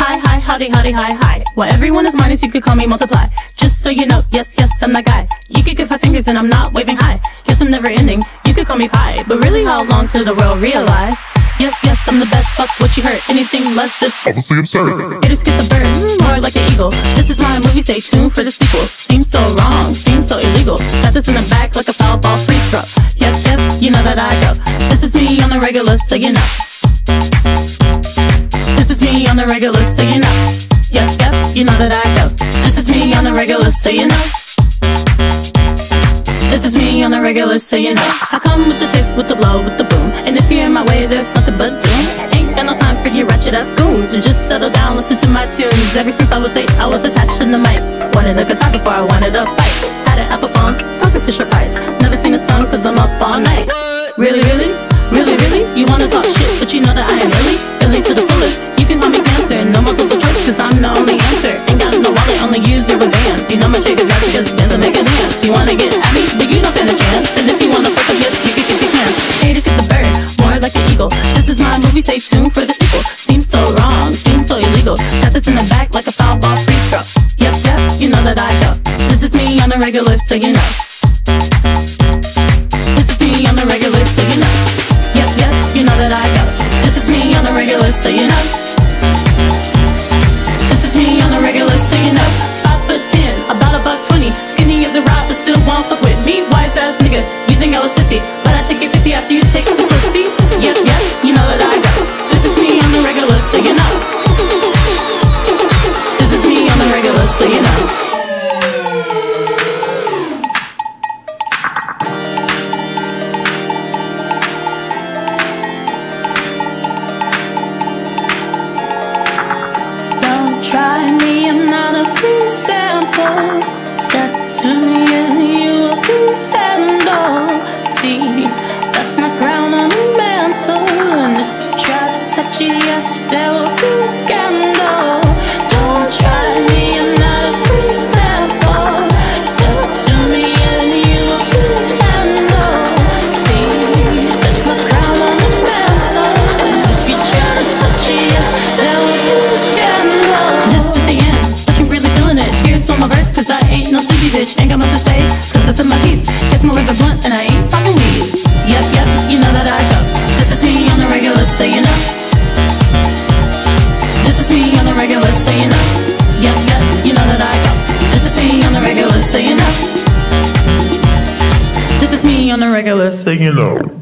hi, howdy, howdy, hi. Well, everyone is minus, you could call me multiply. Just so you know, yes, I'm that guy. You could give 5 fingers and I'm not waving high. Yes, I'm never ending, you could call me pie. But really, how long till the world realize? Yes, I'm the best, fuck what you heard. Anything less is obviously absurd. Haters get the bird, more like an eagle. This is my movie, stay tuned for the sequel. Seems so wrong, seems so illegal. Got this in the back like a foul ball free throw. Yep, you know that I go. This is me on the regular, so you know. This is me on the regular, so you know. Yep, you know that I go. This is me on the regular, so you know. This is me on the regular, so you know. I come with the tip, with the blow, with the boom. And if you're in my way, there's nothing but doom. Ain't got no time for you ratchet ass goons. And just settle down, listen to my tunes. Ever since I was 8, I was attached to the mic. Wanted a guitar before I wanted a bike. Had an Apple phone, talking Fisher Price. Never sing a song cause I'm up all night. Really? You wanna talk shit, but you know that I am illy to the fullest. You can call me cancer, no multiple choice, cause I'm the only answer. Ain't got no wallet, only use your bands. You know my chick is ratchet cause dance and make a dance. You wanna get at me, but you don't stand a chance. And if you wanna fuck up, yes, you can kick your pants. Haters get the bird, more like an eagle. This is my movie, stay tuned for the sequel. Seems so wrong, seems so illegal. Got this in the back like a foul ball free throw. Yep, you know that I go. This is me on the regular, so you know. This is me on the regular, so you know. Yep, you know that I go. This is me on the regular, so you know. This is me on the regular, so you know. 5'10", about $120. Skinny as a rock, but still won't fuck with me. Wise ass nigga, you think I was 50, but I take it 50 after you take this lip. See? Yep, you know that I go. This is me on the regular, so you know. This is me on the regular, so you know. Try me, I'm not a free sample. Step to me and you will be handled. See, that's my crown on the mantle. And if you try to touch it, yes, there will be a scandal. Don't try me, I'm not a free sample. Step to me and you will be handled. See, that's my crown on the mantle. And if you try to touch it, yes, there will be a scandal. This is the end, but you really feeling it. Here's one my verse, cause I ain't no sleepy bitch. Ain't got much to say, cause I said my piece. Guess my words are blunt and I ain't talking weed. Yep, you know that I go. This is me on the regular, so you know. This is me on the regular, so you know. Yep, you know that I go. This is me on the regular, so you know. This is me on the regular, so you know.